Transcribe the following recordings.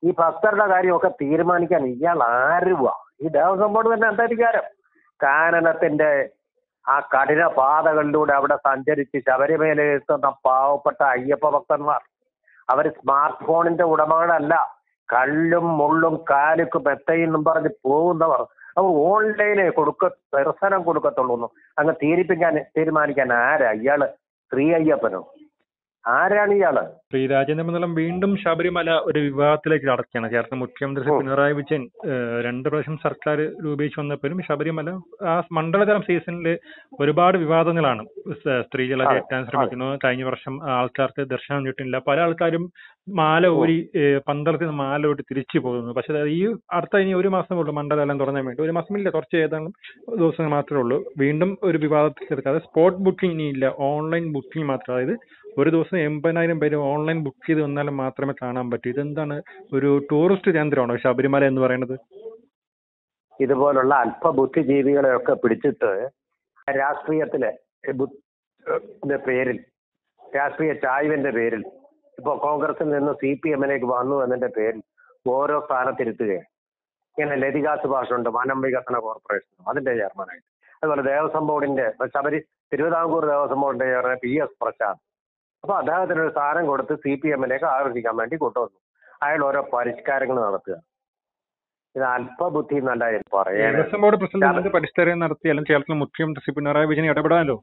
ഈ ഭക്തരുടെ കാര്യമൊക്കെ തീരുമാനിക്കാൻ ഇയാൾ ആരുവാ? ഈ ദേവസ്വം ബോർഡ് തന്നെ എന്താ അധികാരം? കാനനത്തിന്റെ ആ കഠിന പാതകളിലൂടെ അവിടെ സഞ്ചരിച്ച് ശബരിമലയിൽ എത്തുന്ന പാവപ്പെട്ട അയ്യപ്പ ഭക്തന്മാർ, അവർ സ്മാർട്ട് ഫോണിന്റെ ഉടമകളല്ല. കല്ലും മുള്ളും കാലുക്കും മെത്തയെന്നും പറഞ്ഞ് പോകുന്നവർ അവർ ഓൺലൈനെ ദർശനം കൊടുക്കത്തുള്ളൂ. അങ്ങ് തീരുമാനിക്കാൻ ആരാ ഇയാള്? ശ്രീ അയ്യപ്പനോ? ആരാണ് ഇയാള്? ശ്രീ രാജേന്ദ്ര മണ്ഡലം വീണ്ടും ശബരിമല ഒരു വിവാദത്തിലേക്ക് കടക്കുകയാണ്. കേരള മുഖ്യമന്ത്രി ശ്രീ പിണറായി വിജയൻ 2 പ്രാവശ്യം സർക്കാർ രൂപീകരിച്ചു വന്നപ്പോഴും ശബരിമല ആ മണ്ഡലതലം സീസണിൽ ഒരുപാട് വിവാദങ്ങളാണ്. സ്ത്രീകളെ കയറ്റാൻ ശ്രമിക്കുന്നു, കഴിഞ്ഞ വർഷം ആൾക്കാർക്ക് ദർശനം കിട്ടുന്നില്ല, പല ആൾക്കാരും മാല ഊരി പന്തളത്തിൽ നിന്ന് മാല ഊരി തിരിച്ചു പോകുന്നു. പക്ഷെ ഈ ഇനി 1 മാസം ഉള്ളൂ മണ്ഡലം തുറന്നാൻ വേണ്ടി. 1 മാസമില്ല, കുറച്ച് ഏതാനും ദിവസങ്ങൾ മാത്രമേ ഉള്ളൂ. വീണ്ടും ഒരു വിവാദത്തിൽ കിടക്കാതെ സ്പോട്ട് ബുക്കിംഗ് ഇനിയില്ല, ഓൺലൈൻ ബുക്കിംഗ് മാത്രം. അതായത് ഒരു ദിവസം 80,000 പേര് ഓൺലൈൻ ബുക്ക് ചെയ്ത് വന്നാലും മാത്രമേ കാണാൻ പറ്റൂ. ഇതെന്താണ്, ഒരു ടൂറിസ്റ്റ് കേന്ദ്രമാണോ ശബരിമല എന്ന് പറയുന്നത്? ഇതുപോലുള്ള അല്പബുദ്ധിജീവികളെയൊക്കെ പിടിച്ചിട്ട് രാഷ്ട്രീയത്തിലെ പേരിൽ, രാഷ്ട്രീയ ചായ്വിന്റെ പേരിൽ, ഇപ്പൊ കോൺഗ്രസിൽ നിന്ന് CPM-ലേക്ക് വന്നു എന്നതിന്റെ പേരിൽ ഓരോ സ്ഥാനത്തിരുത്തുകയാണ്. ഇങ്ങനെ ലതിക സുഭാഷ് ഉണ്ട്, വനം വികസന കോർപ്പറേഷൻ, അതിന്റെ ചെയർമാനായിട്ട്. അതുപോലെ ദേവസ്വം ബോർഡിന്റെ തിരുവിതാംകൂർ ദേവസ്വം ബോർഡിന്റെ ചെയർമാൻ PS പ്രശാന്ത്. അപ്പൊ അദ്ദേഹത്തിന് ഒരു സ്ഥാനം കൊടുത്ത് CPM-ലേക്ക് ആകർഷിക്കാൻ വേണ്ടി കൊണ്ടുവന്നു. അയാൾ ഓരോ പരിഷ്കാരങ്ങൾ നടത്തുക. ഇത് അല്പബുദ്ധി എന്നല്ല പറയാൻ. ദേവസ്വം ബോർഡ് പ്രസിഡന്റ് പരിഷ്കാരം നടത്തിയാലും കേരളത്തിൽ മുഖ്യമന്ത്രി ശ്രീ പിണറായി വിജയൻ ഇടപെടാനല്ലോ.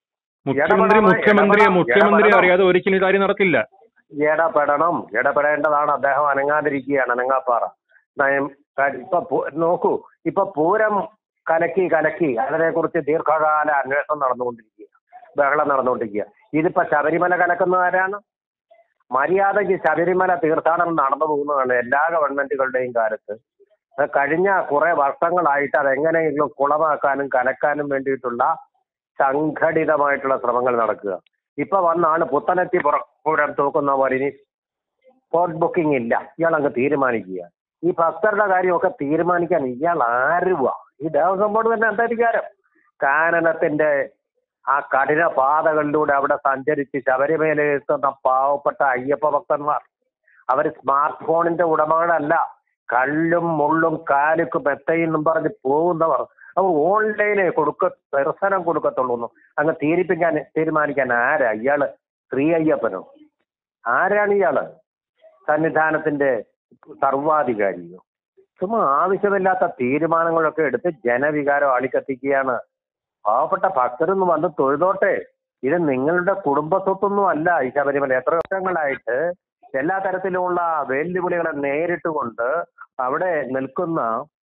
മുഖ്യമന്ത്രി അറിയാതെ ഒരിക്കലും കാര്യം നടക്കില്ല. ഇടപെടേണ്ടതാണ്. അദ്ദേഹം അനങ്ങാതിരിക്കുകയാണ്, അനങ്ങാപ്പാറ. ഇപ്പൊ നോക്കൂ, ഇപ്പൊ പൂരം കലക്കി അതിനെക്കുറിച്ച് ദീർഘകാല അന്വേഷണം നടന്നുകൊണ്ടിരിക്കുക, ബഹളം നടന്നുകൊണ്ടിരിക്കുക. ഇതിപ്പോ ശബരിമല കലക്കുന്നവരാണ്. മര്യാദയ്ക്ക് ശബരിമല തീർത്ഥാടനം നടന്നു പോകുന്നതാണ് എല്ലാ ഗവൺമെന്റുകളുടെയും കാലത്ത്. കഴിഞ്ഞ കുറെ വർഷങ്ങളായിട്ട് അതെങ്ങനെയെങ്കിലും കുളമാക്കാനും കലക്കാനും വേണ്ടിയിട്ടുള്ള സംഘടിതമായിട്ടുള്ള ശ്രമങ്ങൾ നടക്കുക. ഇപ്പൊ വന്നാണ് പുത്തനെത്തി പൂരം തൂക്കുന്ന പോലെ ഇനി സ്പോട്ട് ബുക്കിംഗ് ഇല്ല. ഇയാൾ അങ്ങ് തീരുമാനിക്കുക. ഈ ഭക്തരുടെ കാര്യമൊക്കെ തീരുമാനിക്കാൻ ഇയാൾ ആരുവാ? ഈ ദേവസ്വം ബോർഡ് തന്നെ എന്താ അധികാരം? കാനനത്തിന്റെ ആ കഠിന പാതകളിലൂടെ അവിടെ സഞ്ചരിച്ച് ശബരിമലയിൽ എത്തുന്ന പാവപ്പെട്ട അയ്യപ്പ ഭക്തന്മാർ, അവർ സ്മാർട്ട് ഫോണിന്റെ ഉടമകളല്ല. കല്ലും മുള്ളും കാലുക്കും മെത്തയെന്നും പറഞ്ഞ് പോകുന്നവർ അവർ ഓൺലൈനെ ദർശനം കൊടുക്കത്തുള്ളൂ. അങ്ങ് തീരുമാനിക്കാൻ ആരാ ഇയാള്? ശ്രീ അയ്യപ്പനോ? ആരാണ് ഇയാള്? സന്നിധാനത്തിന്റെ സർവാധികാരിയോ? ചുമ്മാ ആവശ്യമില്ലാത്ത തീരുമാനങ്ങളൊക്കെ എടുത്ത് ജനവികാരം ആളിക്കത്തിക്കുകയാണ്. പാവപ്പെട്ട ഭക്തരൊന്നും വന്ന് തൊഴുതോട്ടെ. ഇത് നിങ്ങളുടെ കുടുംബസ്വത്തൊന്നും അല്ല ഈ ശബരിമല. എത്ര വർഷങ്ങളായിട്ട് എല്ലാ തരത്തിലുമുള്ള വെല്ലുവിളികളെ നേരിട്ടുകൊണ്ട് അവിടെ നിൽക്കുന്ന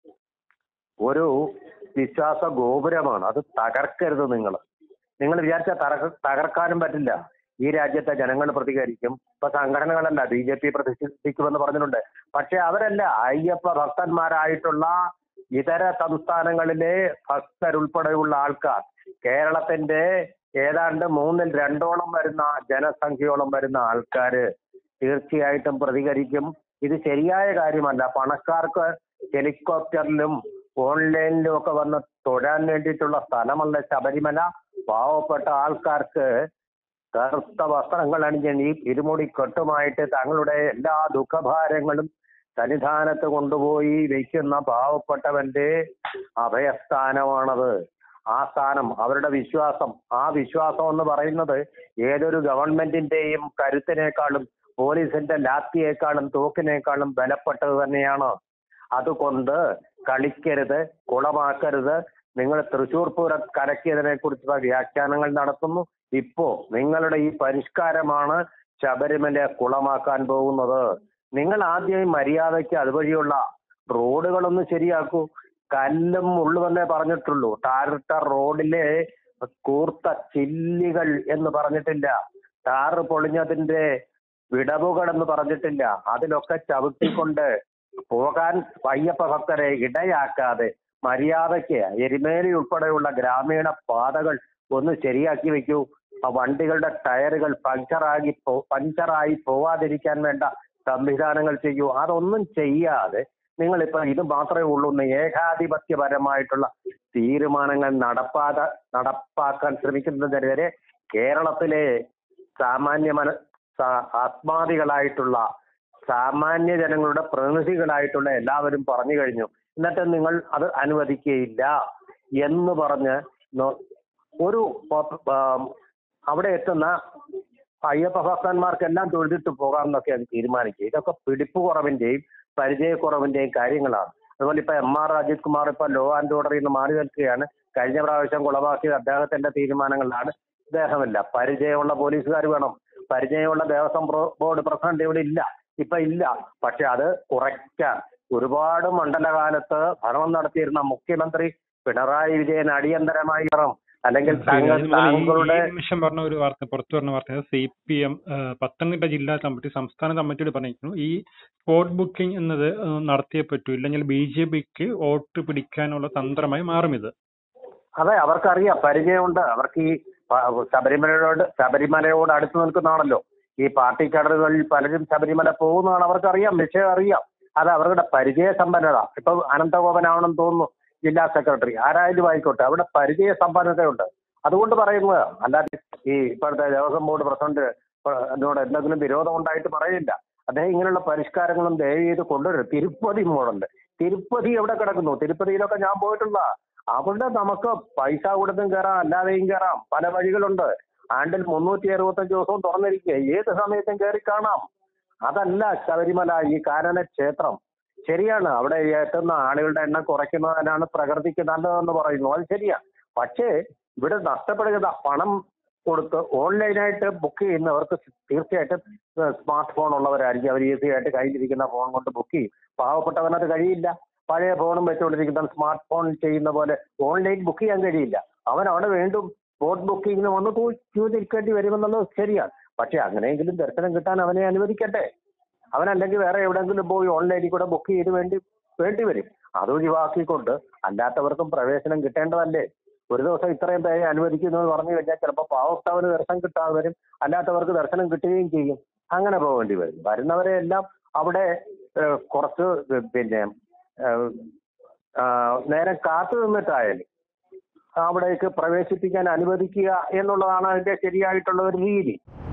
ഒരു വിശ്വാസ ഗോപുരമാണ്. അത് തകർക്കരുത്. നിങ്ങൾ വിചാരിച്ചാൽ തകർക്കാനും പറ്റില്ല. ഈ രാജ്യത്തെ ജനങ്ങൾ പ്രതികരിക്കും. ഇപ്പൊ സംഘടനകളല്ല, BJP പ്രതിഷേധിക്കുമെന്ന് പറഞ്ഞിട്ടുണ്ട്. പക്ഷെ അവരല്ല, അയ്യപ്പ ഭക്തന്മാരായിട്ടുള്ള ഇതര സംസ്ഥാനങ്ങളിലെ ഭക്തരുൾപ്പെടെയുള്ള ആൾക്കാർ, കേരളത്തിന്റെ ഏതാണ്ട് 2/3 വരുന്ന ജനസംഖ്യയോളം വരുന്ന ആൾക്കാര് തീർച്ചയായിട്ടും പ്രതികരിക്കും. ഇത് ശരിയായ കാര്യമല്ല. പണക്കാർക്ക് ഹെലികോപ്റ്ററിലും ഓൺലൈനിലും ഒക്കെ വന്ന് തൊഴാൻ വേണ്ടിയിട്ടുള്ള സ്ഥലമല്ല ശബരിമല. പാവപ്പെട്ട ആൾക്കാർക്ക് കറുത്ത വസ്ത്രങ്ങൾ അണിഞ്ഞ് ഇരുമുടി കെട്ടുമായിട്ട് തങ്ങളുടെ എല്ലാ ദുഃഖഭാരങ്ങളും സന്നിധാനത്ത് കൊണ്ടുപോയി വയ്ക്കുന്ന പാവപ്പെട്ടവന്റെ അഭയസ്ഥാനമാണത്. ആ സ്ഥാനം, അവരുടെ വിശ്വാസം, ആ വിശ്വാസം എന്ന് പറയുന്നത് ഏതൊരു ഗവൺമെന്റിന്റെയും കരുത്തിനേക്കാളും പോലീസിന്റെ ലാത്തിയേക്കാളും തോക്കിനേക്കാളും ബലപ്പെട്ടത് തന്നെയാണ്. അതുകൊണ്ട് കളിക്കരുത്, കുളമാക്കരുത്. നിങ്ങൾ തൃശ്ശൂർ പൂരം കലക്കിയതിനെ കുറിച്ചുള്ള വ്യാഖ്യാനങ്ങൾ നടത്തുന്നു. ഇപ്പോ നിങ്ങളുടെ ഈ പരിഷ്കാരമാണ് ശബരിമല കുളമാക്കാൻ പോകുന്നത്. നിങ്ങൾ ആദ്യം മര്യാദയ്ക്ക് അതുവഴിയുള്ള റോഡുകളൊന്നും ശരിയാക്കൂ. കല്ലും മുള്ളുമെന്നേ പറഞ്ഞിട്ടുള്ളൂ. ടാർ റോഡിലെ കൂർത്ത ചില്ലികൾ എന്ന് പറഞ്ഞിട്ടില്ല. ടാറ് പൊളിഞ്ഞതിന്റെ വിടവുകൾ എന്ന് പറഞ്ഞിട്ടില്ല. അതിലൊക്കെ ചവിട്ടിക്കൊണ്ട് പോകാൻ അയ്യപ്പ ഭക്തരെ ഇടയാക്കാതെ മര്യാദയ്ക്ക് എരുമേലി ഉൾപ്പെടെയുള്ള ഗ്രാമീണ പാതകൾ ഒന്ന് ശരിയാക്കി വെക്കൂ. ആ വണ്ടികളുടെ ടയറുകൾ പഞ്ചറായി പോവാതിരിക്കാൻ വേണ്ട സംവിധാനങ്ങൾ ചെയ്യൂ. അതൊന്നും ചെയ്യാതെ നിങ്ങളിപ്പോ ഇത് മാത്രമേ ഉള്ളൂ ഏകാധിപത്യപരമായിട്ടുള്ള തീരുമാനങ്ങൾ നടപ്പാക്കാൻ ശ്രമിക്കുന്നതിനെതിരെ കേരളത്തിലെ ആത്മാദികളായിട്ടുള്ള സാമാന്യ ജനങ്ങളുടെ പ്രതിനിധികളായിട്ടുള്ള എല്ലാവരും പറഞ്ഞു കഴിഞ്ഞു. എന്നിട്ട് നിങ്ങൾ അത് അനുവദിക്കുകയില്ല എന്ന് പറഞ്ഞ് ഒരു അവിടെ എത്തുന്ന അയ്യപ്പ ഭക്തന്മാർക്കെല്ലാം തൊഴുതിട്ട് പോകാമെന്നൊക്കെ അത് തീരുമാനിക്കുക. ഇതൊക്കെ പിടിപ്പ് കുറവിന്റെയും പരിചയക്കുറവിന്റെയും കാര്യങ്ങളാണ്. അതുപോലെ ഇപ്പൊ MR അജിത് കുമാർ ഇപ്പൊ ലോ ആൻഡ് ഓർഡറിൽ നിന്ന് മാറി നിൽക്കുകയാണ്. കഴിഞ്ഞ പ്രാവശ്യം കുളവാക്കിയത് അദ്ദേഹത്തിന്റെ തീരുമാനങ്ങളിലാണ്. ഇദ്ദേഹമില്ല. പരിചയമുള്ള പോലീസുകാർ വേണം. പരിചയമുള്ള ദേവസ്വം ബോർഡ് പ്രസിഡന്റ് ഇവിടെ ഇല്ല, ഇപ്പൊ ഇല്ല. പക്ഷെ അത് കുറയ്ക്കാൻ ഒരുപാട് മണ്ഡലകാലത്ത് ഭരണം നടത്തിയിരുന്ന മുഖ്യമന്ത്രി പിണറായി വിജയൻ അടിയന്തരമായി അല്ലെങ്കിൽ താങ്കളുടെ നിമിഷം പറഞ്ഞ ഒരു വാർത്ത, പുറത്തു പറഞ്ഞ വാർത്ത, CPM പത്തനംതിട്ട ജില്ലാ കമ്മിറ്റി സംസ്ഥാന കമ്മിറ്റിയോട് പറഞ്ഞിരിക്കുന്നു ഈ സ്പോട്ട് ബുക്കിംഗ് എന്നത് നടത്തിയേ പറ്റൂ, ഇല്ലെങ്കിൽ BJPക്ക് വോട്ട് പിടിക്കാനുള്ള തന്ത്രമായി മാറും ഇത്. അതെ, അവർക്കറിയാം, പരിചയമുണ്ട്. അവർക്ക് ഈ ശബരിമലയോട് അടുത്ത് നിൽക്കുന്നതാണല്ലോ. ഈ പാർട്ടി കടറുകളിൽ പലരും ശബരിമല പോകുന്നതാണ്, അവർക്കറിയാം, വിഷയം അറിയാം. അത് അവരുടെ പരിചയ സമ്പന്നത. ഇപ്പൊ അനന്തഗോപനാവണമെന്ന് തോന്നുന്നു ജില്ലാ സെക്രട്ടറി, ആരായാലും ആയിക്കോട്ടെ, അവിടെ പരിചയ സമ്പന്നതയുണ്ട്. അതുകൊണ്ട് പറയുന്നത്, അല്ലാതെ ഈ ഇപ്പോഴത്തെ ദേവസ്വം ബോർഡ് പ്രസിഡന്റ് എന്നോട് എന്തെങ്കിലും വിരോധം ഉണ്ടായിട്ട് പറയില്ല. അദ്ദേഹം ഇങ്ങനെയുള്ള പരിഷ്കാരങ്ങളും ദയവ് ചെയ്ത് കൊണ്ടുവരും. തിരുപ്പതി മോഡല്, തിരുപ്പതി എവിടെ കിടക്കുന്നു? തിരുപ്പതിയിലൊക്കെ ഞാൻ പോയിട്ടുള്ള. അവിടെ നമുക്ക് പൈസ കൊടുത്തും കയറാം, അല്ലാതെയും കയറാം. പല വഴികളുണ്ട്. ആണ്ടിൽ 365 ദിവസവും തുറന്നിരിക്കുക, ഏത് സമയത്തും കയറി കാണാം. അതല്ല ശബരിമല, ഈ കാനന ക്ഷേത്രം. ശരിയാണ്, അവിടെ എത്തുന്ന ആളുകളുടെ എണ്ണം കുറയ്ക്കുന്നതിനാണ് പ്രകൃതിക്ക് നല്ലതെന്ന് പറയുന്നു, അത് ശരിയാണ്. പക്ഷേ ഇവിടെ നഷ്ടപ്പെടുക പണം കൊടുത്ത് ഓൺലൈനായിട്ട് ബുക്ക് ചെയ്യുന്നവർക്ക് തീർച്ചയായിട്ടും സ്മാർട്ട് ഫോൺ ഉള്ളവരായിരിക്കും. അവർ ഈസി ആയിട്ട് കയ്യിലിരിക്കുന്ന ഫോൺ കൊണ്ട് ബുക്ക് ചെയ്യും. പാവപ്പെട്ടവനത് കഴിയില്ല. പഴയ ഫോണും വെച്ചുകൊണ്ടിരിക്കുന്ന സ്മാർട്ട് ഫോൺ ചെയ്യുന്ന പോലെ ഓൺലൈൻ ബുക്ക് ചെയ്യാൻ കഴിയില്ല. അവൻ അവിടെ വീണ്ടും സ്പോട്ട് ബുക്കിങ്ങിന് വന്ന് ക്യൂ നിൽക്കേണ്ടി വരുമെന്നുള്ളത് ശരിയാണ്. പക്ഷെ അങ്ങനെയെങ്കിലും ദർശനം കിട്ടാൻ അവനെ അനുവദിക്കട്ടെ. അവനല്ലെങ്കിൽ വേറെ എവിടെയെങ്കിലും പോയി ഓൺലൈനിൽ കൂടെ ബുക്ക് ചെയ്ത് വേണ്ടി വരും. അത് ഒഴിവാക്കിക്കൊണ്ട് അല്ലാത്തവർക്കും പ്രവേശനം കിട്ടേണ്ടതല്ലേ? ഒരു ദിവസം ഇത്രയും പേരെ അനുവദിക്കുന്നു എന്ന് പറഞ്ഞു കഴിഞ്ഞാൽ ചിലപ്പോൾ പാവപ്പെട്ടവന് ദർശനം കിട്ടാതെ വരും, അല്ലാത്തവർക്ക് ദർശനം കിട്ടുകയും ചെയ്യും. അങ്ങനെ പോകേണ്ടി വരും. വരുന്നവരെ എല്ലാം അവിടെ കുറച്ച് നേരം കാത്തു നിന്നിട്ടായാലും അവിടേക്ക് പ്രവേശിപ്പിക്കാൻ അനുവദിക്കുക എന്നുള്ളതാണ് അതിന്റെ ശരിയായിട്ടുള്ള ഒരു രീതി.